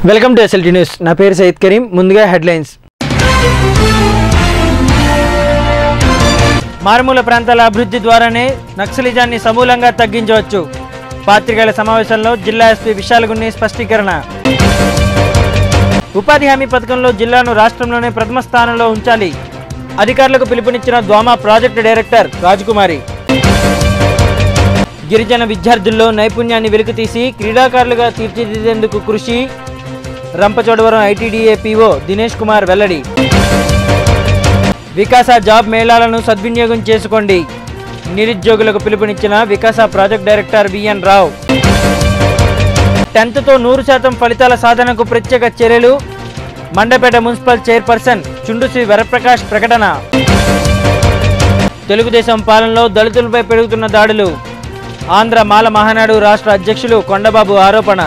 Welcome to SLT news. నా పేరు సయ్యద్ కరీం. ముందుగా హెడ్లైన్స్. మారుమూల ప్రాంతాల అభివృద్ధి ద్వారానే నక్సలిజాన్ని సమూలంగా తగ్గించవచ్చు. పాత్రికేయుల సమావేశంలో జిల్లా ఎస్పీ విశాల్ గున్ని స్పష్టీకరణ. ఉపాధి హామీ పథకంలో జిల్లాను రాష్ట్రంలోనే ప్రథమ స్థానంలో ఉంచాలి. అధికారులకు పిలుపునిచ్చిన ద్వామా ప్రాజెక్టు డైరెక్టర్ రాజకుమారి. గిరిజన విద్యార్థుల్లో నైపుణ్యాన్ని వెలికితీసి క్రీడాకారులుగా తీర్చిదిద్దేందుకు కృషి. రంపచోడవరం ITDA PO దినేష్ కుమార్ వెల్లడి. వికాస జాబ్ మేళాలను సద్వినియోగం చేసుకోండి. నిరుద్యోగులకు పిలుపునిచ్చిన Vikasa project director VN Rao. 10th తో 100% ఫలితాల సాధనకు ప్రత్యేక చర్యలు. మండపేట మున్సిపల్ చైర్పర్సన్ చుండుశ్రీ వరప్రకాష్ ప్రకటన. తెలుగుదేశం పాలనలో దళితులపై పెరుగుతున్న దాడులు. ఆంధ్ర మాల మహానాడు రాష్ట్ర అధ్యక్షులు కొండబాబు ఆరోపణ.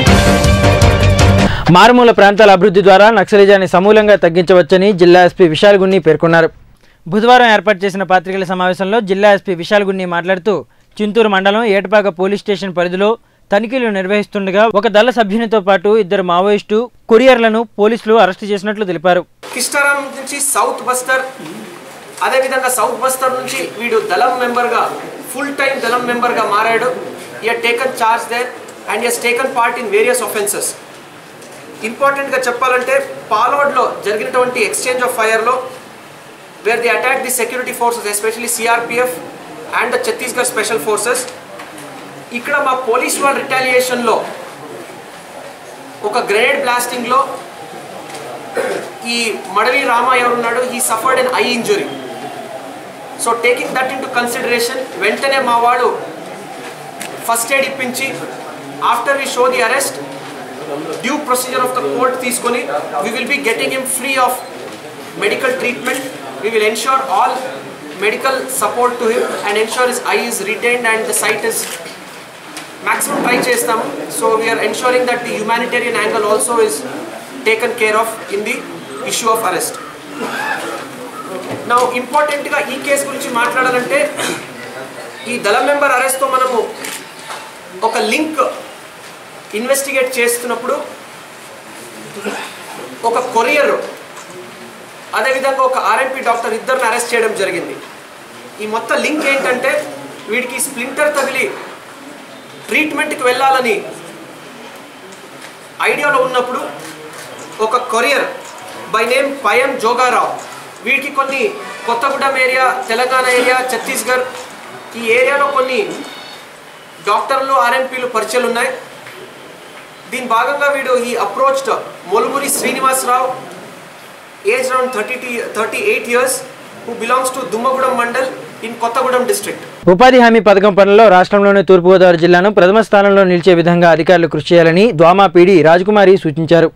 మారుమూల ప్రాంతాల అభివృద్ధి ద్వారా నక్సలిజాన్ని సమూలంగా తగ్గించవచ్చని జిల్లా ఎస్పీ విశాల్ గున్ని పేర్కొన్నారు. బుధవారం ఏర్పాటు చేసిన పాత్రికేయుల సమావేశంలో జిల్లా ఎస్పీ విశాల్ గున్ని మాట్లాడుతూ చింతూరు మండలం ఏటపాక పోలీస్ స్టేషన్ పరిధిలో తనిఖీలు నిర్వహిస్తుండగా ఒక దళ సభ్యునితో పాటు 2 మావోయిస్టు కొరియర్లను పోలీసులు అరెస్టు చేసినట్లు తెలిపారు. కిస్టారాం నుంచి సౌత్ బస్తర్, అదేవిధంగా సౌత్ బస్తర్ నుంచి వీడు దళం మెంబర్గా ఫుల్ టైం దళం మెంబర్గా మారాడు. He had taken charge there and he has taken part in various offences. ఇంపార్టెంట్గా చెప్పాలంటే పాలోడ్లో జరిగినటువంటి ఎక్స్చేంజ్ ఆఫ్ ఫైర్లో where the attack the security forces especially CRPF and the Chhattisgarh special forces. ఇక్కడ మా పోలీస్ వాళ్ళ రిటాలియేషన్లో ఒక గ్రెనేడ్ బ్లాస్టింగ్లో ఈ మడవి రామ ఎవరున్నాడు, he suffered an eye injury. So taking that into consideration వెంటనే మా వాడు ఫస్ట్ ఎయిడ్ ఇప్పించి after we show the arrest due procedure of the court తీసుకొని we will be getting him free of medical treatment. We will ensure all medical support to him and ensure his eye is retained and the sight is maximum try chestamu. So we are ensuring that the humanitarian angle also is taken care of in the issue of arrest. Now important ga ee case gurinchi maatladalante ee dala member arrest tho manamu oka link investigate చేస్తున్నప్పుడు ఒక courier అదేవిధంగా ఒక RMP doctor ఇద్దరిని arrest చేయడం జరిగింది. ఈ మొత్తం link ఏంటంటే వీడికి స్ప్లింటర్ తగిలి ట్రీట్మెంట్కి వెళ్ళాలని ఐడియాలో ఉన్నప్పుడు ఒక courier by name Payam Jogarao, వీడికి కొన్ని కొత్తగూడెం ఏరియా, తెలంగాణ ఏరియా, ఛత్తీస్గఢ్ ఈ ఏరియాలో కొన్ని డాక్టర్లు RMPలు పరిచయాలు ఉన్నాయి. దీని భాగంగా వీడు ఈ approached Molumuri Srinivasarao, age around 38 years, who belongs to Dummugudem mandal in Kothagudem district. ఉపాధి హామీ పథకం పనుల్లో రాష్ట్రంలోని తూర్పుగోదావరి జిల్లాను ప్రథమ స్థానంలో నిలిచే విధంగా అధికారులు కృషి చేయాలని ద్వామా PD రాజకుమారి సూచించారు.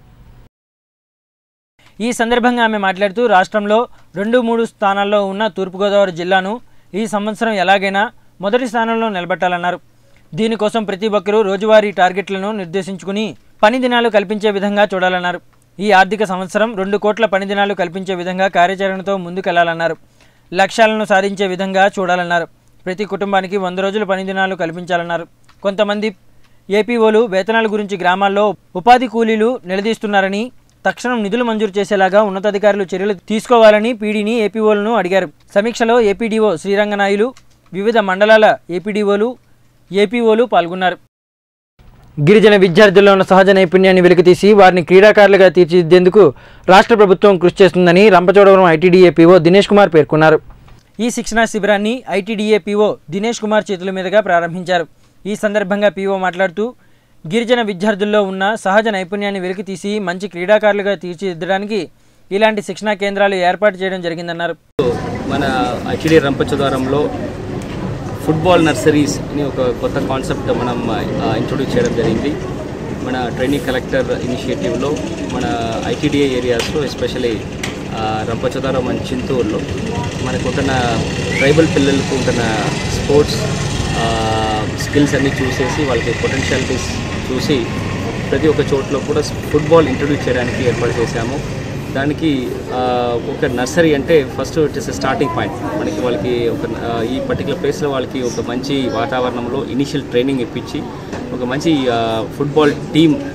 ఈ సందర్భంగా ఆమె మాట్లాడుతూ రాష్ట్రంలో 2-3 స్థానాల్లో ఉన్న తూర్పుగోదావరి జిల్లాను ఈ సంవత్సరం ఎలాగైనా మొదటి స్థానంలో నిలబెట్టాలన్నారు. దీనికోసం ప్రతి ఒక్కరూ రోజువారీ టార్గెట్లను నిర్దేశించుకుని పని దినాలు కల్పించే విధంగా చూడాలన్నారు. ఈ ఆర్థిక సంవత్సరం 2 కోట్ల పని దినాలు కల్పించే విధంగా కార్యాచరణతో ముందుకెళ్లాలన్నారు. లక్ష్యాలను సాధించే విధంగా చూడాలన్నారు. ప్రతి కుటుంబానికి 100 రోజుల పని దినాలు కల్పించాలన్నారు. కొంతమంది APOలు వేతనాల గురించి గ్రామాల్లో ఉపాధి కూలీలు నిలదీస్తున్నారని తక్షణం నిధులు మంజూరు చేసేలాగా ఉన్నతాధికారులు చర్యలు తీసుకోవాలని PDని APOలను అడిగారు. సమీక్షలో APDO శ్రీరంగనాయులు, వివిధ మండలాల APOలు పాల్గొన్నారు. గిరిజన విద్యార్థుల్లో ఉన్న సహజ నైపుణ్యాన్ని వెలికితీసి వారిని క్రీడాకారులుగా తీర్చిదిద్దేందుకు రాష్ట్ర ప్రభుత్వం కృషి చేస్తుందని రంపచోడవరం ITDA PO దినేష్ కుమార్ పేర్కొన్నారు. ఈ శిక్షణా శిబిరాన్ని ITDA PO దినేష్ కుమార్ చేతుల మీదుగా ప్రారంభించారు. ఈ సందర్భంగా PO మాట్లాడుతూ గిరిజన విద్యార్థుల్లో ఉన్న సహజ నైపుణ్యాన్ని వెలికితీసి మంచి క్రీడాకారులుగా తీర్చిదిద్దడానికి ఇలాంటి శిక్షణా కేంద్రాలు ఏర్పాటు చేయడం జరిగిందన్నారు. మన ITDA రంపచోడవరంలో ఫుట్బాల్ నర్సరీస్ అని ఒక కొత్త కాన్సెప్ట్ మనం ఇంట్రొడ్యూస్ చేయడం జరిగింది. మన ట్రైనింగ్ కలెక్టర్ ఇనిషియేటివ్లో మన ITDA ఏరియాస్లో ఎస్పెషల్లీ రంపచోడవరం అండ్ చింతూరులో మనకు ఉంటున్న ట్రైబల్ పిల్లలకు ఉంటున్న స్పోర్ట్స్ స్కిల్స్ అన్నీ చూసేసి వాళ్ళకి పొటెన్షియాలిటీస్ చూసి ప్రతి ఒక్క చోట్ల కూడా ఫుట్బాల్ ఇంట్రొడ్యూస్ చేయడానికి ఏర్పాటు చేశాము. దానికి ఒక నర్సరీ అంటే first it is starting point. మనకి వాళ్ళకి ఒక ఈ పర్టికులర్ ప్లేస్లో వాళ్ళకి ఒక మంచి వాతావరణంలో ఇనిషియల్ ట్రైనింగ్ ఇప్పించి ఒక మంచి ఫుట్బాల్ టీమ్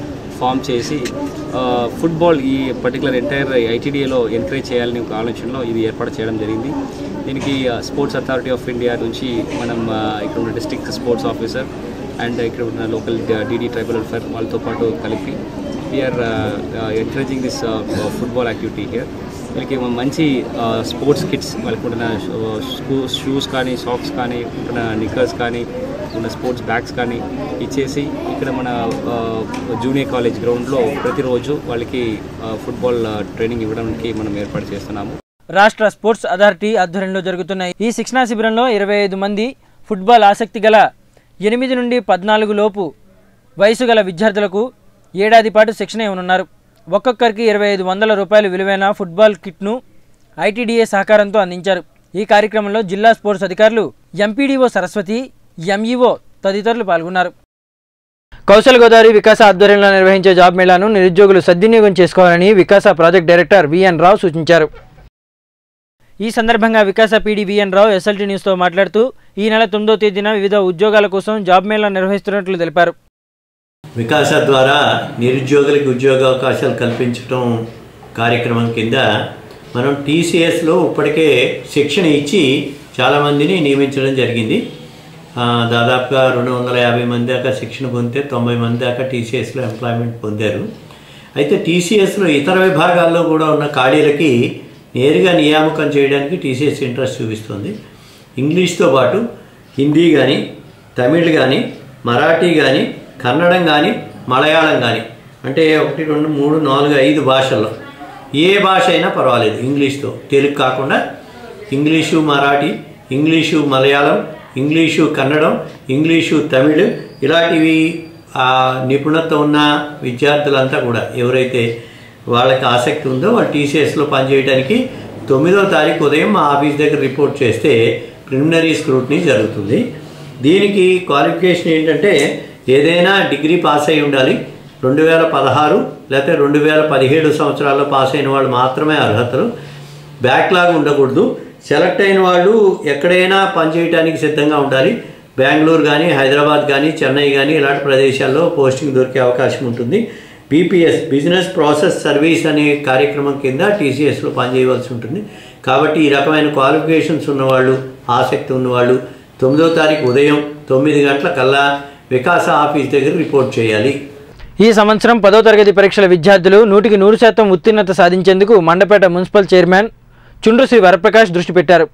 ఫామ్ చేసి ఫుట్బాల్ ఈ పర్టికులర్ ఎంటైర్ ఐటీడీఏలో ఎంకరేజ్ చేయాలని ఒక ఆలోచనలో ఇది ఏర్పాటు చేయడం జరిగింది. దీనికి స్పోర్ట్స్ అథారిటీ ఆఫ్ ఇండియా నుంచి మనం ఇక్కడ ఉన్న డిస్ట్రిక్ట్ స్పోర్ట్స్ ఆఫీసర్ అండ్ ఇక్కడ ఉన్న లోకల్ డీడీ ట్రైబల్ వెల్ఫేర్ వాళ్ళతో పాటు కలిపి we are encouraging this football activity here. వీళ్ళకి మంచి స్పోర్ట్స్ కిట్స్ వాళ్ళకి ఉన్న షూస్ కానీ సాక్స్ కానీ ఉన్న నిక్కర్స్ కానీ ఉన్న స్పోర్ట్స్ బ్యాగ్స్ కానీ ఇచ్చేసి ఇక్కడ మన జూనియర్ కాలేజ్ గ్రౌండ్లో ప్రతిరోజు వాళ్ళకి ఫుట్బాల్ ట్రైనింగ్ ఇవ్వడానికి మనం ఏర్పాటు చేస్తున్నాము. రాష్ట్ర స్పోర్ట్స్ అథారిటీ ఆధ్వర్యంలో జరుగుతున్న ఈ శిక్షణా శిబిరంలో 25 మంది ఫుట్బాల్ ఆసక్తి గల 8 నుండి 14 లోపు వయసు గల విద్యార్థులకు ఏడాది పాటు శిక్షణ ఇవ్వనున్నారు. ఒక్కొక్కరికి 2500 రూపాయల విలువైన ఫుట్బాల్ కిట్ను ఐటీడీఏ సహకారంతో అందించారు. ఈ కార్యక్రమంలో జిల్లా స్పోర్ట్స్ అధికారులు, ఎంపీడీఓ సరస్వతి, ఎంఈఓ తదితరులు పాల్గొన్నారు. కౌశల్ గోదావరి వికాస ఆధ్వర్యంలో నిర్వహించే జాబ్ మేళాను నిరుద్యోగులు సద్వినియోగం చేసుకోవాలని Vikasa project director V N Rao సూచించారు. ఈ సందర్భంగా Vikasa PD V N Rao SLT న్యూస్తో మాట్లాడుతూ ఈ నెల 9వ తేదీన వివిధ ఉద్యోగాల కోసం జాబ్ మేళా నిర్వహిస్తున్నట్లు తెలిపారు. వికాస ద్వారా నిరుద్యోగులకు ఉద్యోగావకాశాలు కల్పించడం కార్యక్రమం కింద మనం టీసీఎస్లో ఇప్పటికే శిక్షణ ఇచ్చి చాలామందిని నియమించడం జరిగింది. దాదాపుగా 250 మంది దాకా శిక్షణ పొందితే 90 మంది దాకా టీసీఎస్లో ఎంప్లాయ్మెంట్ పొందారు. అయితే టీసీఎస్లో ఇతర విభాగాల్లో కూడా ఉన్న ఖాళీలకి నేరుగా నియామకం చేయడానికి టీసీఎస్ ఇంట్రెస్ట్ చూపిస్తుంది. ఇంగ్లీష్తో పాటు హిందీ కానీ, తమిళ్ కానీ, మరాఠీ కానీ, కన్నడం కానీ, మలయాళం కానీ, అంటే 1, 2, 3, 4, 5 భాషల్లో ఏ భాష అయినా పర్వాలేదు. ఇంగ్లీష్తో, తెలుగు కాకుండా English Marathi, English Malayalam, English Kannada, English Tamil ఇలాంటివి నిపుణత ఉన్న విద్యార్థులంతా కూడా ఎవరైతే వాళ్ళకి ఆసక్తి ఉందో వాళ్ళు టీసీఎస్లో పనిచేయడానికి 9వ తారీఖు ఉదయం మా ఆఫీస్ దగ్గర రిపోర్ట్ చేస్తే ప్రిలిమినరీ స్క్రూటినీ జరుగుతుంది. దీనికి క్వాలిఫికేషన్ ఏంటంటే ఏదైనా డిగ్రీ పాస్ అయి ఉండాలి. 2016 లేకపోతే 2017 సంవత్సరాల్లో పాస్ అయిన వాళ్ళు మాత్రమే అర్హతలు. బ్యాక్లాగ్ ఉండకూడదు. సెలెక్ట్ అయిన వాళ్ళు ఎక్కడైనా పనిచేయడానికి సిద్ధంగా ఉండాలి. బెంగళూరు కానీ, హైదరాబాద్ కానీ, చెన్నై కానీ ఇలాంటి ప్రదేశాల్లో పోస్టింగ్ దొరికే అవకాశం ఉంటుంది. బీపీఎస్ బిజినెస్ ప్రాసెస్ సర్వీస్ అనే కార్యక్రమం కింద టీసీఎస్లో పనిచేయవలసి ఉంటుంది. కాబట్టి ఈ రకమైన క్వాలిఫికేషన్స్ ఉన్నవాళ్ళు, ఆసక్తి ఉన్నవాళ్ళు 9వ తారీఖు ఉదయం 9 గంటల కల్లా వికాస ఆఫీస్ దగ్గర రిపోర్ట్ చేయాలి. ఈ సంవత్సరం 10వ తరగతి పరీక్షల విద్యార్థులు 100% ఉత్తీర్ణత సాధించేందుకు మండపేట మున్సిపల్ చైర్మన్ చుండ్రు శ్రీ వరప్రకాష్ దృష్టి పెట్టారు.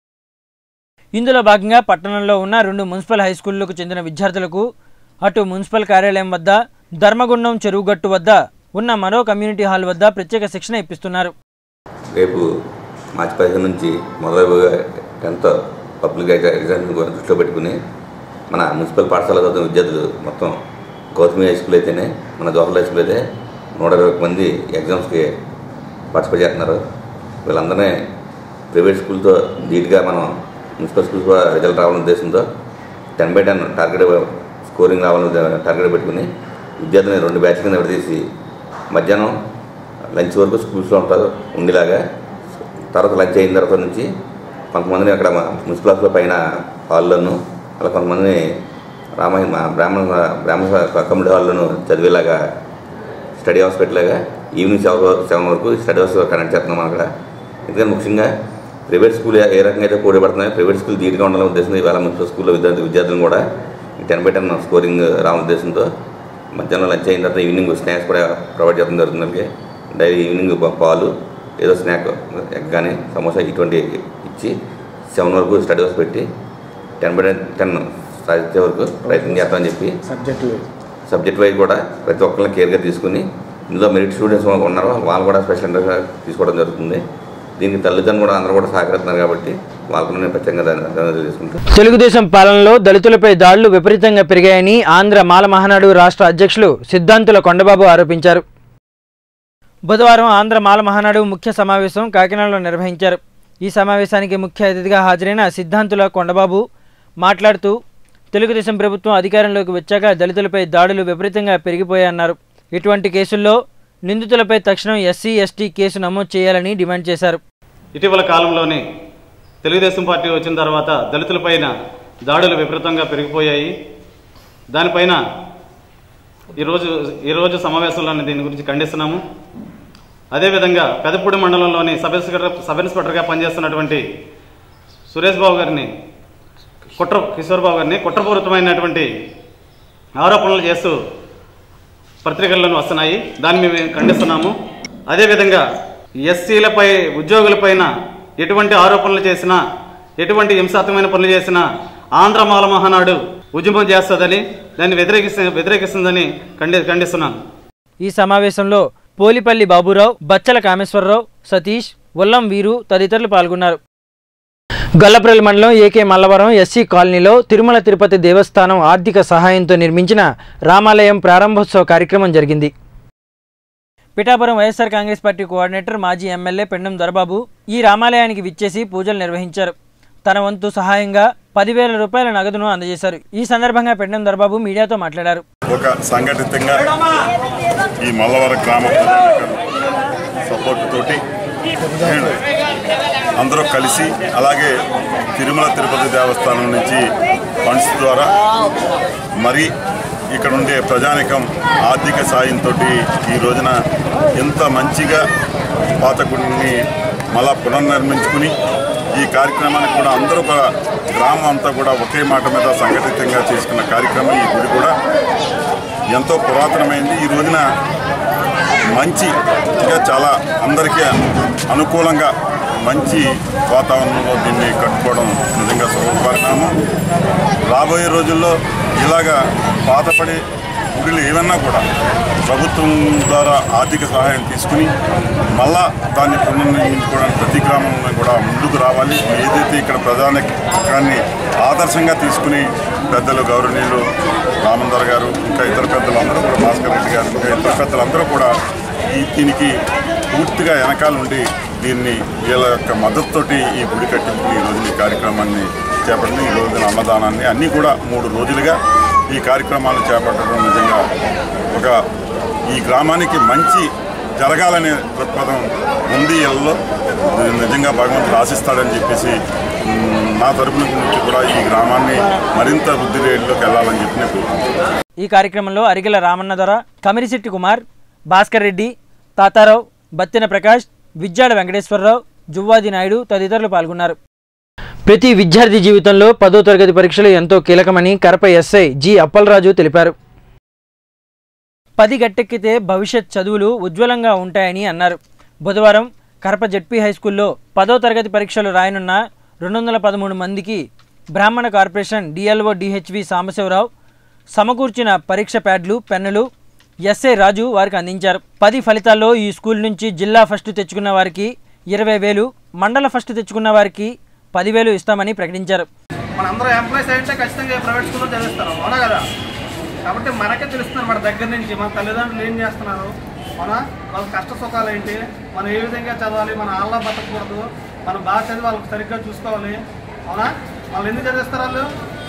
ఇందులో భాగంగా పట్టణంలో ఉన్న 2 మున్సిపల్ హైస్కూళ్లకు చెందిన విద్యార్థులకు అటు మున్సిపల్ కార్యాలయం వద్ద, ధర్మగుండం చెరువుగట్టు వద్ద ఉన్న మరో కమ్యూనిటీ హాల్ వద్ద ప్రత్యేక శిక్షణ ఇప్పిస్తున్నారు. రేపు మార్చి 15 నుంచి మొదలైన 10th పబ్లిక్ ఎగ్జామ్ దృష్టిలో పెట్టుకుని మన మున్సిపల్ పాఠశాల చదువుతున్న విద్యార్థులు మొత్తం గౌతమి హై స్కూల్ అయితేనే, మన జవహర్లాల్ హై స్కూల్ అయితే 120 మంది ఎగ్జామ్స్కి పార్టిసిపేట్ చేస్తున్నారు. వీళ్ళందరినీ ప్రైవేట్ స్కూల్తో ధీటుగా మనం మున్సిపల్ స్కూల్స్ కూడా రిజల్ట్ రావాలనే ఉద్దేశంతో 10/10 టార్గెట్ స్కోరింగ్ రావాలని టార్గెట్ పెట్టుకుని విద్యార్థులని 2 బ్యాచ్ కింద విడదీసి మధ్యాహ్నం లంచ్ వరకు స్కూల్స్లో ఉంటారు ఉండేలాగా, తర్వాత లంచ్ అయిన తర్వాత నుంచి కొంతమందిని అక్కడ మున్సిపల్ ఆఫీస్లో పైన హాల్లోనూ, అలా కొంతమందిని బ్రాహ్మణ కమ్యూనిటీ హాల్లోనూ చదివేలాగా స్టడీ హౌస్ పెట్టేలాగా ఈవినింగ్ 7 వరకు స్టడీ హౌస్ కనెక్ట్ చేస్తున్నాం అక్కడ. ఎందుకంటే ముఖ్యంగా ప్రైవేట్ స్కూల్ ఏ రకంగా అయితే పోటీ పడుతున్నాయో ప్రైవేట్ స్కూల్ ధీటుగా ఉండాలనే ఉద్దేశంతో ఇవాళ మున్సిపల్ స్కూల్లో విద్యార్థులను కూడా 10/10 స్కోరింగ్ రావాలనే ఉద్దేశంతో మధ్యాహ్నం లంచ్ అయిన తర్వాత ఈవినింగ్ స్నాక్స్ కూడా ప్రొవైడ్ చేయడం జరుగుతుంది. డైలీ ఈవినింగ్ పాలు, ఏదో స్నాక్, ఎగ్ కానీ, సమోసా ఇటువంటి ఇచ్చి 7 వరకు స్టడీ హౌస్ పెట్టి 10/10 సాధించే వరకు ప్రయత్నం చేస్తామని చెప్పి సబ్జెక్ట్ వైజ్ కూడా ప్రతి ఒక్కరిని కేర్గా తీసుకుని ఇందులో మెరిట్ స్టూడెంట్స్ ఉన్నారో వాళ్ళు కూడా స్పెషల్ ఇంట్రెస్ట్ తీసుకోవడం జరుగుతుంది. దీనికి తల్లిదండ్రులు కూడా అందరూ కూడా సహకరిస్తున్నారు కాబట్టి వాళ్ళకు నేను ప్రత్యేకంగా తీసుకుంటాను. తెలుగుదేశం పాలనలో దళితులపై దాడులు విపరీతంగా పెరిగాయని ఆంధ్ర మాల మహానాడు రాష్ట్ర అధ్యక్షులు సిద్ధాంతుల కొండబాబు ఆరోపించారు. బుధవారం ఆంధ్ర మాల మహానాడు ముఖ్య సమావేశం కాకినాడలో నిర్వహించారు. ఈ సమావేశానికి ముఖ్య అతిథిగా హాజరైన సిద్ధాంతుల కొండబాబు మాట్లాడుతూ తెలుగుదేశం ప్రభుత్వం అధికారంలోకి వచ్చాక దళితులపై దాడులు విపరీతంగా పెరిగిపోయాయన్నారు. ఇటువంటి కేసుల్లో నిందితులపై తక్షణం SC, ST కేసు నమోదు చేయాలని డిమాండ్ చేశారు. ఇటీవల కాలంలోనే తెలుగుదేశం పార్టీ వచ్చిన తర్వాత దళితులపైన దాడులు విపరీతంగా పెరిగిపోయాయి. దానిపైన ఈరోజు సమావేశంలోని దీని గురించి ఖండిస్తున్నాము. అదేవిధంగా పెదపూడి మండలంలోని సబ్ ఇన్స్పెక్టర్గా పనిచేస్తున్నటువంటి సురేష్ బాబు గారిని కిషోర్ బాబు గారిని కుట్రపూరితమైనటువంటి ఆరోపణలు చేస్తూ పత్రికల్లోనూ వస్తున్నాయి. దాన్ని మేము ఖండిస్తున్నాము. అదేవిధంగా ఎస్సీలపై ఉద్యోగులపైన ఎటువంటి ఆరోపణలు చేసినా, ఎటువంటి హింసాత్మకమైన పనులు చేసినా ఆంధ్ర మాల మహానాడు ఉద్యమం చేస్తుందని, దాన్ని వ్యతిరేకిస్తుందని ఖండిస్తున్నాను. ఈ సమావేశంలో పోలిపల్లి బాబురావు, బచ్చల కామేశ్వరరావు, సతీష్, ఉల్లం వీరు తదితరులు పాల్గొన్నారు. గొల్లప్రల్ మండలం ఏకే మల్లవరం ఎస్సీ కాలనీలో తిరుమల తిరుపతి దేవస్థానం ఆర్థిక సహాయంతో నిర్మించిన రామాలయం ప్రారంభోత్సవ కార్యక్రమం జరిగింది. Pithapuram YSR Congress party coordinator మాజీ ఎమ్మెల్యే పెండం దొరబాబు ఈ రామాలయానికి విచ్చేసి పూజలు నిర్వహించారు. తన వంతు సహాయంగా 10,000 రూపాయల నగదును అందజేశారు. ఈ సందర్భంగా పెండం దొరబాబు మీడియాతో మాట్లాడారు. ఒక సంఘటితంగా ఈ మల్లవరం గ్రామ సపోర్ట్ తోటి అందరూ కలిసి, అలాగే తిరుమల తిరుపతి దేవస్థానం నుంచి ఫండ్స్ ద్వారా మరి ఇక్కడ ఉండే ప్రజానికం ఆర్థిక సాయంతో ఈ రోజున ఎంత మంచిగా పాత గుడిని మళ్ళా పునర్నిర్మించుకుని ఈ కార్యక్రమానికి కూడా అందరూ గ్రామం అంతా కూడా ఒకే మాట మీద సంఘటితంగా చేసుకున్న కార్యక్రమం. ఈ గుడి కూడా ఎంతో పురాతనమైంది. ఈ రోజున మంచిగా చాలా అందరికీ అనుకూలంగా మంచి వాతావరణంలో దీన్ని కట్టుకోవడం నిజంగా శుభపరిణామం. రాబోయే రోజుల్లో ఇలాగా పాతపడి గుడులు ఏమన్నా కూడా ప్రభుత్వం ద్వారా ఆర్థిక సహాయం తీసుకుని మళ్ళా దాన్ని పునర్నిర్మించుకోవడానికి ప్రతి గ్రామంలో కూడా ముందుకు రావాలి. ఏదైతే ఇక్కడ ప్రధానికాన్ని ఆదర్శంగా తీసుకుని పెద్దలు గౌరవనీయులు రామందర్ గారు, ఇంకా ఇతర పెద్దలందరూ కూడా, భాస్కర్ రెడ్డి గారు, ఇంకా ఇతర పెద్దలందరూ కూడా దీనికి పూర్తిగా వెనకాల ఉండి దీన్ని వీళ్ళ యొక్క మద్దతుతోటి ఈ గుడి కట్టించుకుని ఈరోజు ఈ కార్యక్రమాన్ని చేపట్టింది. ఈ రోజున అన్నదానాన్ని అన్నీ కూడా 3 రోజులుగా ఈ కార్యక్రమాలు చేపట్టడం నిజంగా ఒక ఈ గ్రామానికి మంచి జరగాలనే దృక్పథం ఉంది. వీళ్ళలో నిజంగా భగవంతుడు ఆశిస్తాడని చెప్పేసి నా తరపున నుంచి కూడా ఈ గ్రామాన్ని మరింత వృద్ధి రేట్లోకి వెళ్ళాలని చెప్పి నేను కోరుకుంటున్నాను. ఈ కార్యక్రమంలో అరిగెల రామన్నధర, కమిరిశెట్టి కుమార్, భాస్కర్ రెడ్డి, తాతారావు, బత్తిన ప్రకాష్, విజ్జాడ వెంకటేశ్వరరావు, జువ్వాది నాయుడు తదితరులు పాల్గొన్నారు. ప్రతి విద్యార్థి జీవితంలో 10వ తరగతి పరీక్షలు ఎంతో కీలకమని కరప ఎస్ఐ జి అప్పలరాజు తెలిపారు. 10 గట్టెక్కితే భవిష్యత్ చదువులు ఉజ్వలంగా ఉంటాయని అన్నారు. బుధవారం కరప జెడ్పీ హైస్కూల్లో 10వ తరగతి పరీక్షలు రాయనున్న 213 మందికి బ్రాహ్మణ కార్పొరేషన్ డిఎల్ఓ డిహెచ్వి సాంబశివరావు సమకూర్చిన పరీక్ష ప్యాడ్లు, పెన్నులు ఎస్ఐ రాజు వారికి అందించారు. 10 ఫలితాల్లో ఈ స్కూల్ నుంచి జిల్లా ఫస్ట్ తెచ్చుకున్న వారికి 20,000, మండల ఫస్ట్ తెచ్చుకున్న వారికి 10,000 ఇస్తామని ప్రకటించారు. మనందరూ ఎంప్లాయీస్ అయితే ఖచ్చితంగా ప్రైవేట్ స్కూల్లో చదివిస్తారు, అవునా కదా? కాబట్టి మనకే తెలుస్తున్నారు మన దగ్గర నుంచి మన తల్లిదండ్రులు ఏం చేస్తున్నారు, అవునా? వాళ్ళ కష్ట సుఖాలు ఏంటి, మనం ఏ విధంగా చదవాలి, మన ఆళ్ళ బతకూడదు, మనం బాగా చదివి వాళ్ళకి సరిగ్గా చూసుకోవాలి, అవునా? వాళ్ళు ఎందుకు చదివిస్తారు? వాళ్ళు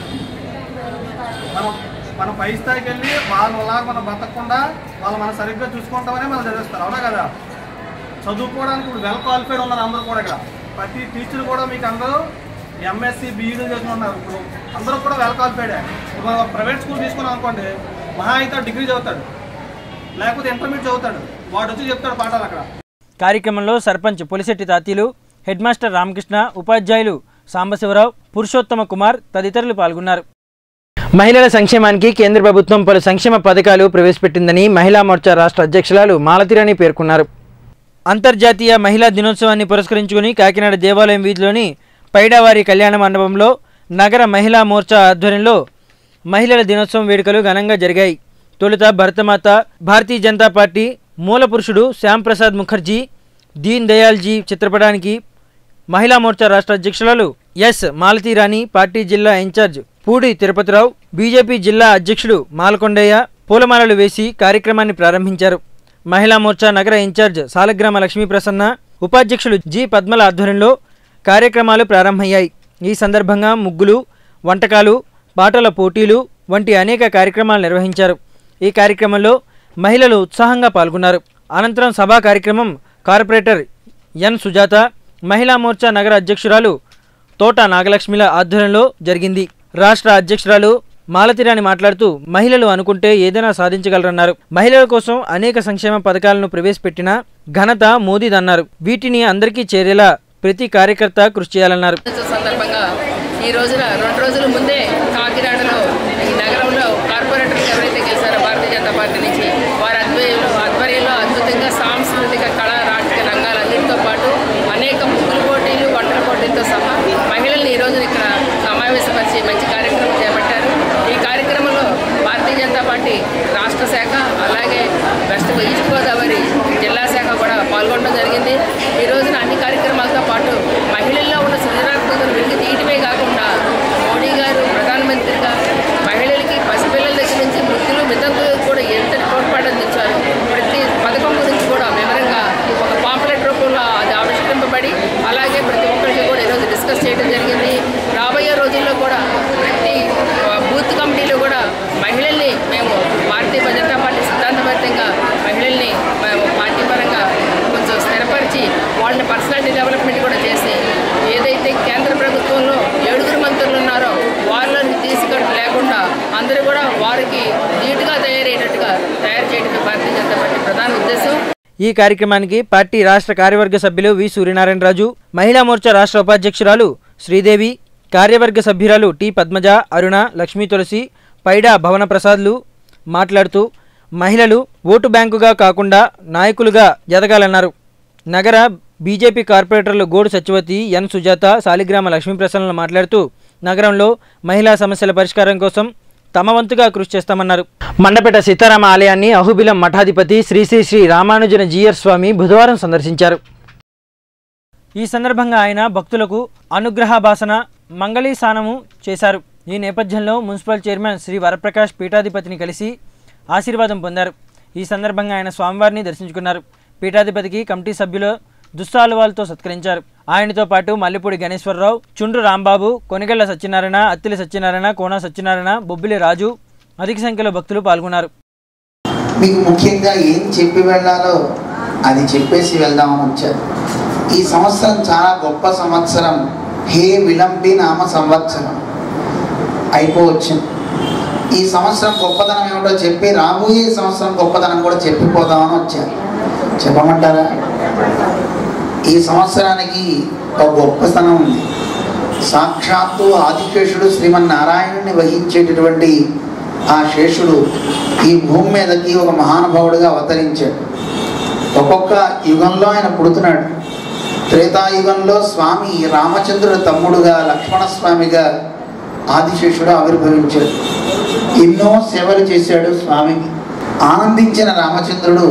మనం పై స్థాయికి వెళ్ళి వాళ్ళలాగా మనం బతకకుండా మనం సరిగ్గా చూసుకుంటామని మనం చదివిస్తారు, అవునా కదా? చదువుకోవడానికి ఇప్పుడు వెల్ క్వాలిఫైడ్ ఉన్నారు అందరూ కూడా. ఇక్కడ ప్రతి టీచర్ కూడా మీకు అందరూ ఎంఎస్సి బీఈడీ చేసి ఉన్నారు. ఇప్పుడు అందరూ కూడా వెల్ క్వాలిఫైడే. ఇప్పుడు మనం ప్రైవేట్ స్కూల్ తీసుకున్నాం అనుకోండి, మహా అయితే డిగ్రీ చదువుతాడు, లేకపోతే ఇంటర్మీడియట్ చదువుతాడు, వాడు వచ్చి చెప్తాడు పాఠాలు అక్కడ. కార్యక్రమంలో సర్పంచ్ పొలిశెట్టి తాతీలు, హెడ్ మాస్టర్ రామకృష్ణ, ఉపాధ్యాయులు సాంబశివరావు, పురుషోత్తమ కుమార్ తదితరులు పాల్గొన్నారు. మహిళల సంక్షేమానికి కేంద్ర ప్రభుత్వం పలు సంక్షేమ పథకాలు ప్రవేశపెట్టిందని మహిళా మోర్చా రాష్ట్ర అధ్యక్షురాలు మాలతిరాణి పేర్కొన్నారు. అంతర్జాతీయ మహిళా దినోత్సవాన్ని పురస్కరించుకుని కాకినాడ దేవాలయం వీధిలోని పైడావారి కళ్యాణ మండపంలో నగర మహిళా మోర్చా ఆధ్వర్యంలో మహిళల దినోత్సవం వేడుకలు ఘనంగా జరిగాయి. తొలుత భరతమాత, భారతీయ జనతా పార్టీ మూల పురుషుడు శ్యాంప్రసాద్ ముఖర్జీ, దీన్ దయాల్జీ చిత్రపటానికి మహిళా మోర్చా రాష్ట్ర అధ్యక్షురాలు ఎస్ మాలతీరాణి, పార్టీ జిల్లా ఇన్ఛార్జ్ పూడి తిరుపతిరావు, బీజేపీ జిల్లా అధ్యక్షుడు మాలకొండయ్య పూలమాలలు వేసి కార్యక్రమాన్ని ప్రారంభించారు. మహిళా మోర్చా నగర ఇన్ఛార్జ్ సాలగ్రామ లక్ష్మీ ప్రసన్న, ఉపాధ్యక్షులు జి పద్మల ఆధ్వర్యంలో కార్యక్రమాలు ప్రారంభమయ్యాయి. ఈ సందర్భంగా ముగ్గులు, వంటకాలు, పాటల పోటీలు వంటి అనేక కార్యక్రమాలు నిర్వహించారు. ఈ కార్యక్రమంలో మహిళలు ఉత్సాహంగా పాల్గొన్నారు. అనంతరం సభా కార్యక్రమం కార్పొరేటర్ ఎన్ సుజాత, మహిళా మోర్చా నగర అధ్యక్షురాలు తోట నాగలక్ష్మిల ఆధ్వర్యంలో జరిగింది. రాష్ట్ర అధ్యక్షురాలు మాలతిరాణి మాట్లాడుతూ మహిళలు అనుకుంటే ఏదైనా సాధించగలరన్నారు. మహిళల కోసం అనేక సంక్షేమ పథకాలను ప్రవేశపెట్టిన ఘనత మోదీదన్నారు. వీటిని అందరికీ చేరేలా ప్రతి కార్యకర్త కృషి చేయాలన్నారు. సందర్భంగా ఈ రోజున 2 రోజుల ముందే కాకినాడలో ఈ నగరంలో కార్పొరేటర్లు ఎవరైతే గెలిచారో భారతీయ జనతా పార్టీ నుంచి వారి ఆధ్వర్యంలో అద్భుతంగా సాంస్కృతిక కళా నాటక రంగాలన్నింటితో పాటు అనేక ముగ్గుల పోటీలు, వంటల పోటీలతో సహా మహిళల్ని ఈ రోజున ఇక్కడ సమావేశపరిచి మంచి కార్యక్రమం చేపట్టారు. ఈ కార్యక్రమంలో భారతీయ జనతా పార్టీ రాష్ట్ర శాఖ అలాగే ఈస్ట్ గోదావరి జిల్లా శాఖ కూడా పాల్గొనడం జరిగింది. ఈ రోజున అన్ని కార్యక్రమాలతో పాటు మహిళల్లో ఉన్న సృజనాత్మకతను వెలికి తీయటమే కాకుండా మోడీ గారు ప్రధానమంత్రిగా మహిళలకి పసిపిల్లల దగ్గర నుంచి వృద్ధులు వితంతులు కూడా ఎంతటి తోడ్పాటు అందించారు. ప్రతి పథకం గురించి కూడా వివరంగా ఒక పాంప్లెట్ రూపంలో అది ఆవిష్కరింపబడి అలాగే ప్రతి ఒక్కరికి కూడా ఈరోజు డిస్కస్ చేయడం జరిగింది. రాబోయే రోజుల్లో కూడా ప్రతి బూత్ కమిటీలో కూడా మహిళల్ని మేము భారతీయ జనతా పార్టీ సిద్ధాంతబద్ధంగా మహిళల్ని మేము పార్టీ పరంగా కొంచెం స్థిరపరిచి వాళ్ళని పర్సనాలిటీ డెవలప్మెంట్ కూడా చేసి ఏదైతే కేంద్ర ప్రభుత్వంలో 7 మంత్రులు ఉన్నారో వాళ్ళని తీసుకెళ్ళి లేకుండా అందరూ కూడా వారికి నీట్గా తయారయ్యేటట్టుగా తయారు చేయడమే భారతీయ జనతా పార్టీ ప్రధాన ఉద్దేశం. ఈ కార్యక్రమానికి పార్టీ రాష్ట్ర కార్యవర్గ సభ్యులు వి సూర్యనారాయణరాజు, మహిళా మోర్చా రాష్ట్ర ఉపాధ్యక్షురాలు శ్రీదేవి, కార్యవర్గ సభ్యురాలు టి పద్మజ, అరుణ, లక్ష్మీ తులసి, పైడా భవన ప్రసాద్లు మాట్లాడుతూ మహిళలు ఓటు బ్యాంకుగా కాకుండా నాయకులుగా ఎదగాలన్నారు. నగర బీజేపీ కార్పొరేటర్లు గోడు సత్యవతి, ఎన్ సుజాత, సాలిగ్రామ లక్ష్మీప్రసన్నలు మాట్లాడుతూ నగరంలో మహిళా సమస్యల పరిష్కారం కోసం తమ వంతుగా కృషి చేస్తామన్నారు. మండపేట సీతారామ ఆలయాన్ని అహుబిలం మఠాధిపతి శ్రీ శ్రీ శ్రీ రామానుజన జీయర్ స్వామి బుధవారం సందర్శించారు. ఈ సందర్భంగా ఆయన భక్తులకు అనుగ్రహభాసన మంగళీసానము చేశారు. ఈ నేపథ్యంలో మున్సిపల్ చైర్మన్ శ్రీ వరప్రకాష్ పీఠాధిపతిని కలిసి ఆశీర్వాదం పొందారు. ఈ సందర్భంగా ఆయన స్వామివారిని దర్శించుకున్నారు. పీఠాధిపతికి కమిటీ సభ్యులు దుస్సాలువాలతో సత్కరించారు. ఆయనతో పాటు మల్లెపూడి గణేశ్వరరావు, చుండ్రు రాంబాబు, కొనిగళ్ల సత్యనారాయణ, అత్తిలి సత్యనారాయణ, కోన సత్యనారాయణ, బొబ్బిలి రాజు అధిక సంఖ్యలో భక్తులు పాల్గొన్నారు. మీకు ముఖ్యంగా ఏం చెప్పి వెళ్ళాలో అది చెప్పేసి వెళ్దామని వచ్చారు. ఈ సంవత్సరం చాలా గొప్ప సంవత్సరం. హే విలంబి నామ సంవత్సరం అయిపోవచ్చు. ఈ సంవత్సరం గొప్పతనం ఏమిటో చెప్పి రాబోయే సంవత్సరం గొప్పతనం కూడా చెప్పిపోదామని వచ్చారు. చెప్పమంటారా? ఈ సంవత్సరానికి ఒక గొప్పతనం ఉంది. సాక్షాత్తు ఆదిశేషుడు శ్రీమన్నారాయణుని వహించేటటువంటి ఆ శేషుడు ఈ భూమి మీదకి ఒక మహానుభావుడిగా అవతరించాడు. ఒక్కొక్క యుగంలో ఆయన పుడుతున్నాడు. త్రేతాయుగంలో స్వామి రామచంద్రుడి తమ్ముడుగా, లక్ష్మణస్వామిగా ఆదిశేషుడు ఆవిర్భవించాడు. ఎన్నో సేవలు చేశాడు స్వామికి. ఆనందించిన రామచంద్రుడు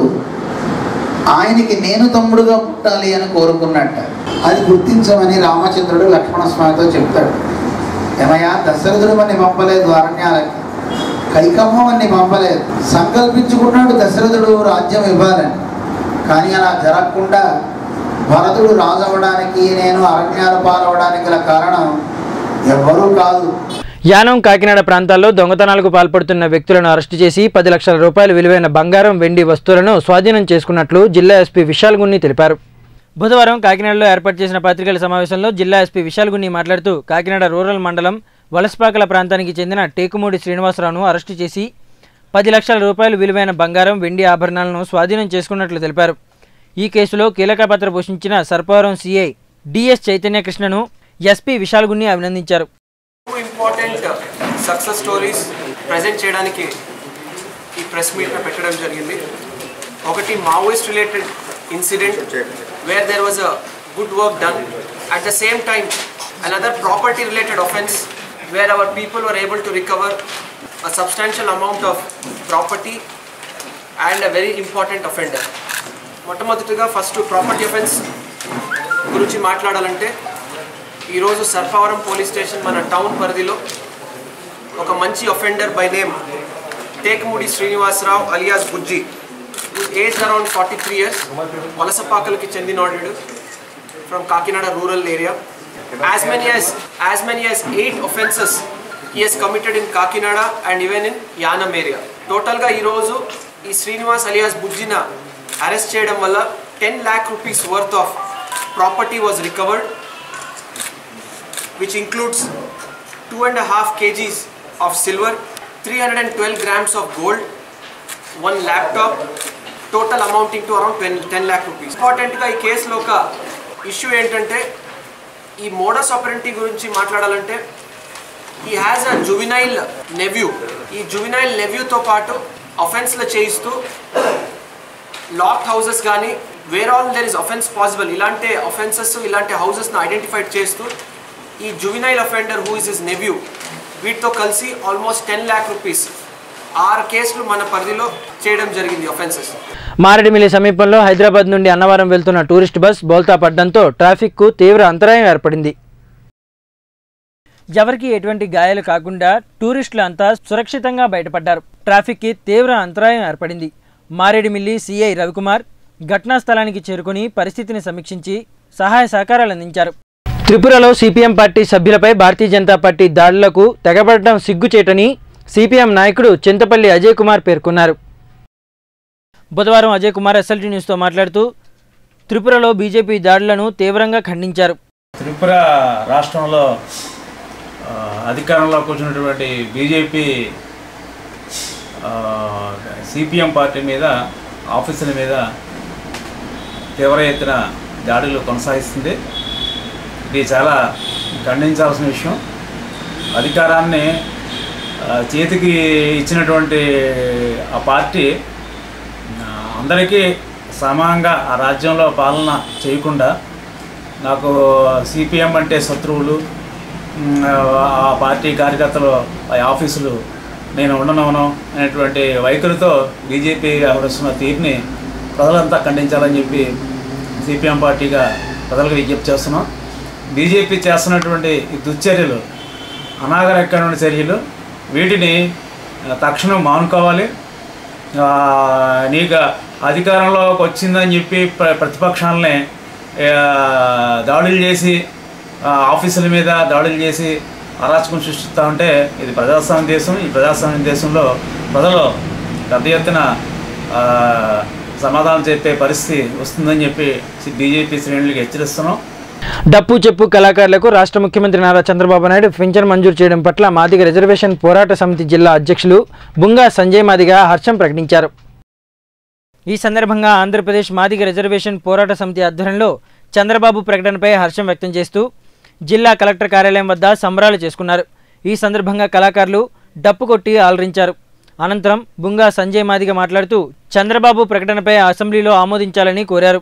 ఆయనకి నేను తమ్ముడుగా పుట్టాలి అని కోరుకున్నట్ట. అది గుర్తించమని రామచంద్రుడు లక్ష్మణస్వామితో చెప్తాడు. ఏమయ్యా, దశరథుడు మన్ని పంపలేదు అరణ్యాలకి, కైకమ్మ మన్ని పంపలేదు. సంకల్పించుకున్నాడు దశరథుడు రాజ్యం ఇవ్వాలని. కానీ అలా జరగకుండా భరతుడు రాజు అవ్వడానికి, నేను అరణ్యాల పాలవడానికి గల కారణం ఎవ్వరూ కాదు. యానం, కాకినాడ ప్రాంతాల్లో దొంగతనాలకు పాల్పడుతున్న వ్యక్తులను అరెస్టు చేసి 10 లక్షల రూపాయల విలువైన బంగారం, వెండి వస్తువులను స్వాధీనం చేసుకున్నట్లు జిల్లా ఎస్పీ విశాల్ గున్ని తెలిపారు. బుధవారం కాకినాడలో ఏర్పాటు చేసిన పత్రికల సమావేశంలో జిల్లా ఎస్పీ విశాల్ గున్ని మాట్లాడుతూ కాకినాడ రూరల్ మండలం వలసపాకల ప్రాంతానికి చెందిన టేకుమూడి శ్రీనివాసరావును అరెస్టు చేసి 10 లక్షల రూపాయలు విలువైన బంగారం, వెండి ఆభరణాలను స్వాధీనం చేసుకున్నట్లు తెలిపారు. ఈ కేసులో కీలక పాత్ర పోషించిన సర్పవరం సిఐ డిఎస్ చైతన్యకృష్ణను ఎస్పీ విశాల్ గున్ని అభినందించారు. ఇంపార్టెంట్ సక్సెస్ స్టోరీస్ ప్రజెంట్ చేయడానికి ఈ ప్రెస్ మీట్ పెట్టడం జరిగింది. ఒకటి Maoist related incident where there was a good work done. At the same time another property related offence where our people were able to recover a substantial amount of property and a very important offender. మొట్టమొదటిగా first property offence గురించి మాట్లాడాలంటే ఈరోజు Sarpavaram police station మన town పరిధిలో ఒక మంచి offender by name Tekumudi Srinivasarao alias Bujji, age around 43 years, వలసపాకలకి చెందినవాడు from Kakinada rural area. as many as 8 offences he has committed in Kakinada and even in Yanam area. టోటల్గా ఈరోజు ఈ శ్రీనివాస్ అలియాస్ బుజ్జిన అరెస్ట్ చేయడం వల్ల 10 lakh rupees worth of property was recovered, which includes 2.5 kgs of silver, 312 grams of gold, 1 laptop, total amounting to around 10 lakh rupees. Important ga ee case lo oka issue entante ee modus operandi gurinchi maatladalante he has a juvenile nephew. Ee juvenile nephew tho paatu offense la cheistu locked houses gaani where all there is offense possible ilante offenses ilante houses nu identified chestu ee juvenile offender who is his nephew వీటితో కలిసి almost 10 lakh rupees 6 కేసులు మన పరిధిలో చేయడం జరిగింది offences. Maredumilli సమీపంలో హైదరాబాద్ నుండి అన్నవరం వెళ్తున్న టూరిస్ట్ బస్ బోల్తా పడడంతో ట్రాఫిక్కు తీవ్ర అంతరాయం ఏర్పడింది. ఎవరికి ఎటువంటి గాయాలు కాకుండా టూరిస్టులు అంతా సురక్షితంగా బయటపడ్డారు. ట్రాఫిక్కి తీవ్ర అంతరాయం ఏర్పడింది. మారేడుమిల్లి సిఐ రవికుమార్ ఘటనా స్థలానికి చేరుకుని పరిస్థితిని సమీక్షించి సహాయ సహకారాలు అందించారు. త్రిపురలో సిపిఎం పార్టీ సభ్యులపై భారతీయ జనతా పార్టీ దాడులకు తెగబడడం సిగ్గుచేటని సిపిఎం నాయకుడు చింతపల్లి అజయ్ కుమార్ పేర్కొన్నారు. బుధవారం అజయ్ కుమార్ ఎస్ఎల్టీ న్యూస్తో మాట్లాడుతూ త్రిపురలో బీజేపీ దాడులను తీవ్రంగా ఖండించారు. త్రిపుర రాష్ట్రంలో అధికారంలో కూర్చున్నటువంటి బీజేపీ సిపిఎం పార్టీ మీద ఆఫీసుల మీద తీవ్ర ఎత్తున దాడులు కొనసాగిస్తుంది. ఇది చాలా ఖండించాల్సిన విషయం. అధికారాన్ని చేతికి ఇచ్చినటువంటి ఆ పార్టీ అందరికీ సమానంగా ఆ రాజ్యంలో పాలన చేయకుండా నాకు సిపిఎం అంటే శత్రువులు, ఆ పార్టీ కార్యకర్తలు, ఆ ఆఫీసులు నేను ఉండనవను అనేటువంటి వైఖరితో బీజేపీ వ్యవహరిస్తున్న తీరుని ప్రజలంతా ఖండించాలని చెప్పి సిపిఎం పార్టీగా ప్రజలకు విజ్ఞప్తి చేస్తున్నాం. బీజేపీ చేస్తున్నటువంటి ఈ దుశ్చర్యలు, అనాగరికమైన చర్యలు, వీటిని తక్షణం మానుకోవాలి. నీకు అధికారంలోకి వచ్చిందని చెప్పి ప్రతిపక్షాలని దాడులు చేసి ఆఫీసుల మీద దాడులు చేసి అరాచకం సృష్టిస్తూ ఉంటే ఇది ప్రజాస్వామ్య దేశం. ఈ ప్రజాస్వామ్య దేశంలో ప్రజలు పెద్ద ఎత్తున సమాధానం చెప్పే పరిస్థితి వస్తుందని చెప్పి బీజేపీ శ్రేణులకు హెచ్చరిస్తున్నాం. డప్పు చెప్పు కళాకారులకు రాష్ట్ర ముఖ్యమంత్రి నారా చంద్రబాబు నాయుడు పింఛన్ మంజూరు చేయడం పట్ల మాదిగ రిజర్వేషన్ పోరాట సమితి జిల్లా అధ్యక్షులు బుంగా సంజయ్ మాదిగ హర్షం ప్రకటించారు. ఈ సందర్భంగా ఆంధ్రప్రదేశ్ మాదిగ రిజర్వేషన్ పోరాట సమితి ఆధ్వర్యంలో చంద్రబాబు ప్రకటనపై హర్షం వ్యక్తం చేస్తూ జిల్లా కలెక్టర్ కార్యాలయం వద్ద సంబరాలు చేసుకున్నారు. ఈ సందర్భంగా కళాకారులు డప్పు కొట్టి ఆలరించారు. అనంతరం బుంగా సంజయ్ మాదిగ మాట్లాడుతూ చంద్రబాబు ప్రకటనపై అసెంబ్లీలో ఆమోదించాలని కోరారు.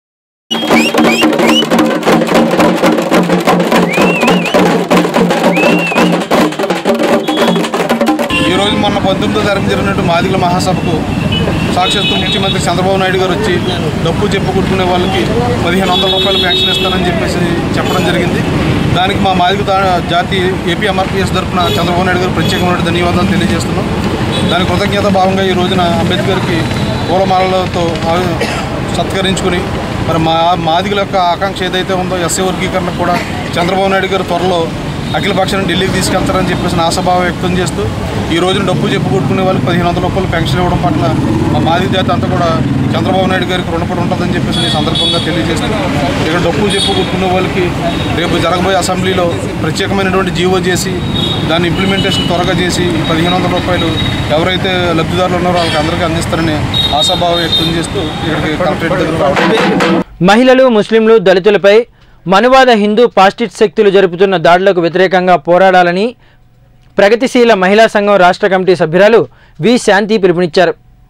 ఈరోజు మొన్న 19వ తారీఖు జరిగినట్టు మాదిగల మహాసభకు సాక్షాత్తు ముఖ్యమంత్రి చంద్రబాబు నాయుడు గారు వచ్చి డప్పు చెప్పుకుంటునే వాళ్ళకి 1500 రూపాయలు పెన్షన్ ఇస్తానని చెప్పేసి చెప్పడం జరిగింది. దానికి మా మాదిగ జాతి ఏపీ ఎంఆర్పీఎస్ తరఫున చంద్రబాబు నాయుడు గారు ప్రత్యేకమైన ధన్యవాదాలు తెలియజేస్తున్నాం. దాని కృతజ్ఞత భావంగా ఈ రోజున అంబేద్కర్కి పూలమాలలతో సత్కరించుకుని మరి మాదిగల యొక్క ఆకాంక్ష ఏదైతే ఉందో ఎస్సీ వర్గీకరణ కూడా చంద్రబాబు నాయుడు గారు త్వరలో అఖిలపక్షాన్ని ఢిల్లీకి తీసుకెళ్తారని చెప్పేసి ఆశాభావం వ్యక్తం చేస్తూ ఈ రోజున డప్పు చెప్పుకొట్టుకునే వాళ్ళకి 1500 రూపాయలు పెన్షన్ ఇవ్వడం పట్ల మా మాదిగ జాతి అంతా కూడా చంద్రబాబు నాయుడు గారికి రుణపడి ఉంటుందని చెప్పేసి ఈ సందర్భంగా తెలియజేస్తున్నాం. ఇక్కడ డప్పు చెప్పుకొట్టుకునే వాళ్ళకి రేపు జరగబోయే అసెంబ్లీలో ప్రత్యేకమైనటువంటి జీవో చేసి దాన్ని ఇంప్లిమెంటేషన్ త్వరగా చేసి 1500 రూపాయలు ఎవరైతే లబ్ధిదారులు ఉన్నారో వాళ్ళకి అందరికీ అందిస్తారని ఆశాభావం వ్యక్తం చేస్తూ ఇక్కడికి కలెక్టరేట్ దగ్గర రావడం. మహిళలు, ముస్లింలు, దళితులపై మనువాద హిందూ పాస్టిస్ట్ శక్తులు జరుపుతున్న దాడులకు వ్యతిరేకంగా పోరాడాలని ప్రగతిశీల మహిళా సంఘం రాష్ట్ర కమిటీ సభ్యురాలు వి శాంతి పిలుపునిచ్చారు.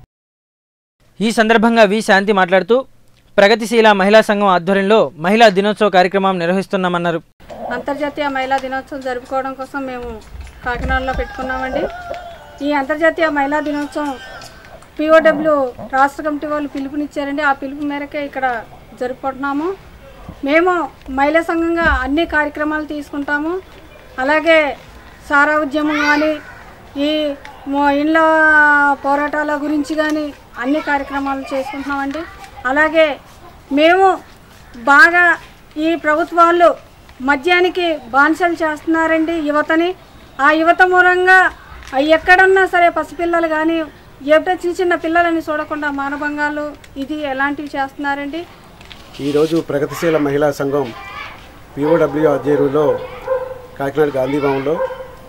ఈ సందర్భంగా వి శాంతి మాట్లాడుతూ ప్రగతిశీల మహిళా సంఘం ఆధ్వర్యంలో మహిళా దినోత్సవ కార్యక్రమం నిర్వహిస్తున్నామన్నారు. అంతర్జాతీయ మహిళా దినోత్సవం జరుపుకోవడం కోసం మేము కాకినాడలో పెట్టుకున్నామండి. ఈ అంతర్జాతీయ మహిళా దినోత్సవం పిఓడబ్ల్యూ రాష్ట్ర కమిటీ వాళ్ళు పిలుపునిచ్చారండి. ఆ పిలుపు మేరకే ఇక్కడ జరుపుకుంటున్నాము. మేము మహిళా సంఘంగా అన్ని కార్యక్రమాలు తీసుకుంటాము. అలాగే సారా ఉద్యమం కానీ, ఈ ఇండ్ల పోరాటాల గురించి కానీ అన్ని కార్యక్రమాలు చేసుకుంటున్నామండి. అలాగే మేము బాగా ఈ ప్రభుత్వాలు మద్యానికి బానిసలు చేస్తున్నారండి యువతని. ఆ యువత మూలంగా ఎక్కడున్నా సరే పసిపిల్లలు కానీ ఎప్పుడో చిన్న చిన్న పిల్లలని చూడకుండా మానభంగాలు ఇది ఎలాంటివి చేస్తున్నారండి. ఈరోజు ప్రగతిశీల మహిళా సంఘం పిఓడబ్ల్యూ ఆధ్వర్యంలో కాకినాడ గాంధీ భవన్లో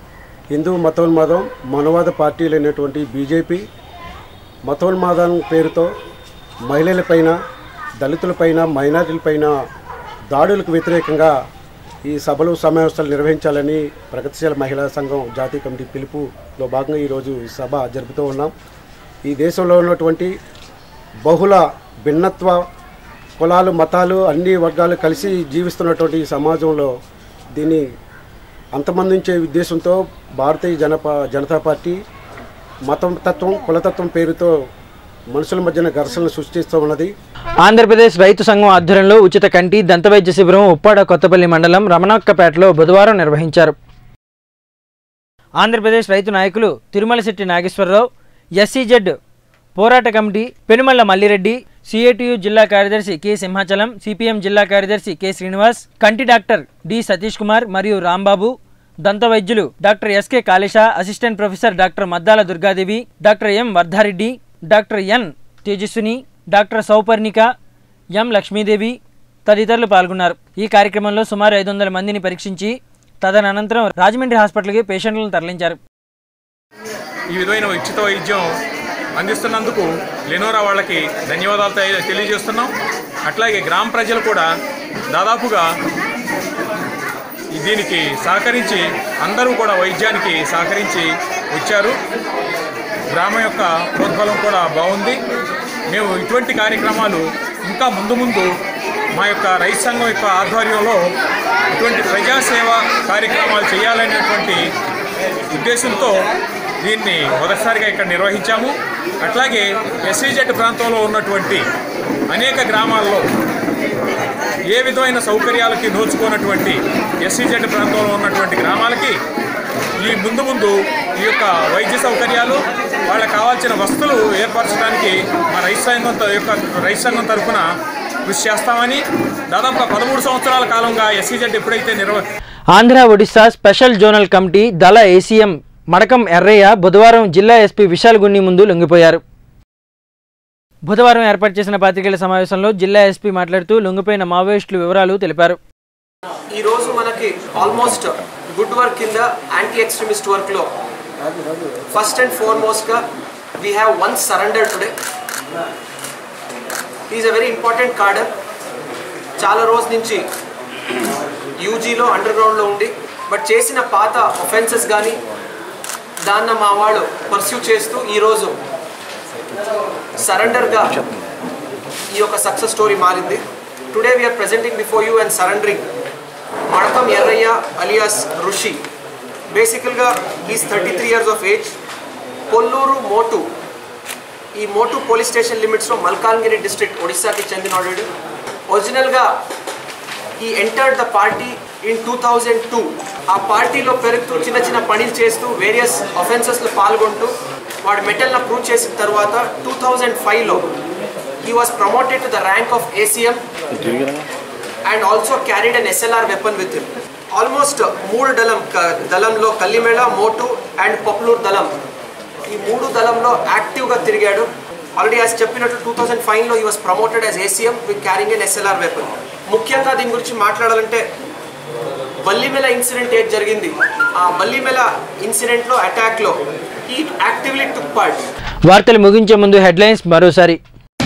హిందూ మతోన్మాదం మనవాద పార్టీలైనటువంటి బీజేపీ మతోన్మాదం పేరుతో మహిళలపైన, దళితులపైన, మైనారిటీలపైన దాడులకు వ్యతిరేకంగా ఈ సభలు సమావేశాలు నిర్వహించాలని ప్రగతిశీల మహిళా సంఘం జాతీయ కమిటీ పిలుపులో భాగంగా ఈరోజు ఈ సభ జరుపుతూ ఉన్నాం. ఈ దేశంలో ఉన్నటువంటి బహుళ భిన్నత్వ కులాలు, మతాలు, అన్ని వర్గాలు కలిసి జీవిస్తున్నటువంటి ఈ సమాజంలో దీన్ని అంతమందించే ఉద్దేశంతో భారతీయ జనతా పార్టీ మతతత్వం, కులతత్వం పేరుతో మనుషుల మధ్యన ఘర్షణలు సృష్టిస్తూ ఉన్నది. ఆంధ్రప్రదేశ్ రైతు సంఘం ఆధ్వర్యంలో ఉచిత కంటి దంతవైద్య శిబిరం ఉప్పాడ కొత్తపల్లి మండలం రమణక్కపేటలో బుధవారం నిర్వహించారు. ఆంధ్రప్రదేశ్ రైతు నాయకులు తిరుమలశెట్టి నాగేశ్వరరావు, ఎస్సీజెడ్ పోరాట కమిటీ పెనుమల్ల మల్లిరెడ్డి, సిఐటియు జిల్లా కార్యదర్శి కె సింహాచలం, సిపిఎం జిల్లా కార్యదర్శి కె శ్రీనివాస్, కంటి డాక్టర్ డి సతీష్ కుమార్ మరియు రాంబాబు, దంత వైద్యులు doctor S K Kalesha, assistant professor doctor Maddala Durgadevi, doctor M Vardhareddy, doctor N Tejaswini, doctor Souparnika, M Lakshmidevi తదితరులు పాల్గొన్నారు. ఈ కార్యక్రమంలో సుమారు 500 మందిని పరీక్షించి తదనంతరం రాజమండ్రి హాస్పిటల్కి పేషెంట్లను తరలించారు. ఈ విధమైన ఉచిత వైద్యం అందిస్తున్నందుకు లెనోరా వాళ్ళకి ధన్యవాదాలు తెలియజేస్తున్నాం. అట్లాగే గ్రామ ప్రజలు కూడా దాదాపుగా దీనికి సహకరించి అందరూ కూడా వైద్యానికి సహకరించి వచ్చారు. గ్రామం యొక్క ప్రోద్బలం కూడా బాగుంది. మేము ఇటువంటి కార్యక్రమాలు ఇంకా ముందు మా యొక్క రైతు సంఘం యొక్క ఆధ్వర్యంలో ఇటువంటి ప్రజాసేవ కార్యక్రమాలు చేయాలనేటువంటి ఉద్దేశంతో దీన్ని మొదటిసారిగా ఇక్కడ నిర్వహించాము. అట్లాగే ఎస్సీజెడ్ ప్రాంతంలో ఉన్నటువంటి అనేక గ్రామాల్లో ఏ విధమైన సౌకర్యాలకి నోచుకున్నటువంటి ఎస్సీజెడ్ ప్రాంతంలో ఉన్నటువంటి గ్రామాలకి ఈ ముందు ఈ యొక్క వైద్య సౌకర్యాలు, వాళ్ళకి కావాల్సిన వస్తువులు ఏర్పరచడానికి మా రైతు సంఘం తరఫున కృషి చేస్తామని దాదాపుగా 13 సంవత్సరాల కాలంగా ఎస్సీజెడ్ ఎప్పుడైతే Andhra Odisha special zonal committee దళ ఏసీఎం మడకం ఎర్రయ్య బుధవారం జిల్లా ఎస్పీ విశాల్ గున్ని ముందు లొంగిపోయారు. బుధవారం ఏర్పాటు చేసిన పాత్రికేయుల సమావేశంలో జిల్లా ఎస్పీ మాట్లాడుతూ లొంగిపోయిన మావోయిస్టుల వివరాలు తెలిపారు. ఈరోజు మనకి ఆల్మోస్ట్ గుడ్ వర్క్ కింద యాంటీ ఎక్స్ట్రీమిస్ట్ వర్క్లో ఫస్ట్ అండ్ ఫార్మోస్ట్గా we have one surrender today. Is a very important cadre. చాలా రోజు నుంచి యూజీలో అండర్ గ్రౌండ్లో ఉండి బట్ చేసిన పాత ఒఫెన్సెస్ కానీ దాన్ని మా వాళ్ళు పర్స్యూ చేస్తూ ఈరోజు సరెండర్గా ఈ యొక్క సక్సెస్ స్టోరీ మారింది. Today we are presenting before you and surrendering Madakam Errayya alias Rishi. బేసికల్గా is 33 years of age. Kolluru Motu, ఈ మోటు పోలీస్ స్టేషన్ లిమిట్స్లో మల్కాన్గిరి డిస్ట్రిక్ట్ ఒడిశాకి చెందినవాడు. ఒరిజినల్గా ఈ ఎంటర్డ్ ద పార్టీ ఇన్ 2002. ఆ పార్టీలో పెరుగుతూ చిన్న పనులు చేస్తూ వేరియస్ ఒఫెన్సెస్లో పాల్గొంటూ వాడు మెటల్ని ప్రూవ్ చేసిన తర్వాత 2005లో he was promoted to the rank of ACM and also carried an SLR weapon with him. Almost 3 దళంలో కల్లిమేళ, మోటు అండ్ పప్లూర్ దళం, ఈ 3 దళంలో యాక్టివ్గా తిరిగాడు. ఆల్రెడీ యాజ్ చెప్పినట్టు 2005లో he was promoted as ACM with carrying an SLR weapon. ముఖ్యంగా దీని గురించి మాట్లాడాలంటే బల్లిమెల ఇన్సిడెంట్ ఏది జరిగింది, ఆ బల్లిమెల ఇన్సిడెంట్లో అటాక్లో he actively took part. వార్తలు ముగించే ముందు హెడ్లైన్స్ మరోసారి.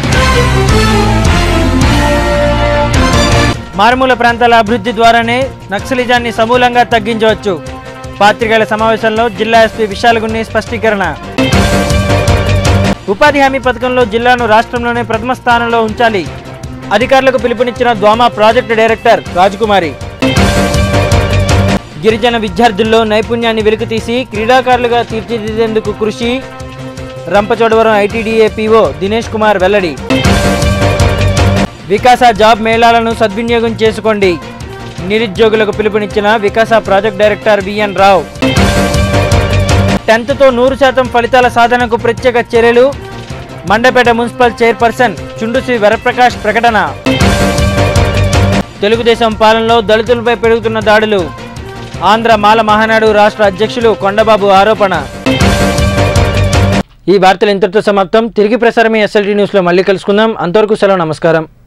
మారుమూల ప్రాంతాల అభివృద్ధి ద్వారానే నక్సలిజాన్ని సమూలంగా తగ్గించవచ్చు. పాత్రికేయుల సమావేశంలో జిల్లా ఎస్పీ విశాల్ గున్ని స్పష్టీకరణ. ఉపాధి హామీ పథకంలో జిల్లాను రాష్ట్రంలోనే ప్రథమ స్థానంలో ఉంచాలి. అధికారులకు పిలుపునిచ్చిన ద్వామా ప్రాజెక్టు డైరెక్టర్ రాజకుమారి. గిరిజన విద్యార్థుల్లో నైపుణ్యాన్ని వెలికితీసి క్రీడాకారులుగా తీర్చిదిద్దేందుకు కృషి. రంపచోడవరం ఐటీడీఏ పీఓ దినేష్ కుమార్ వెల్లడి. వికాస జాబ్ మేళాలను సద్వినియోగం చేసుకోండి. నిరుద్యోగులకు పిలుపునిచ్చిన Vikasa project director V N Rao. 10th తో 100% ఫలితాల సాధనకు ప్రత్యేక చర్యలు. మండపేట మున్సిపల్ చైర్పర్సన్ చుండుశ్రీ వరప్రకాష్ ప్రకటన. తెలుగుదేశం పాలనలో దళితులపై పెరుగుతున్న దాడులు. ఆంధ్ర మాల మహానాడు రాష్ట్ర అధ్యక్షులు కొండబాబు ఆరోపణ. ఈ వార్తలు ఇంతటితో సమాప్తం. తిరిగి ప్రసారమే SLT న్యూస్లో మళ్ళీ కలుసుకుందాం. అంతవరకు సెలవు, నమస్కారం.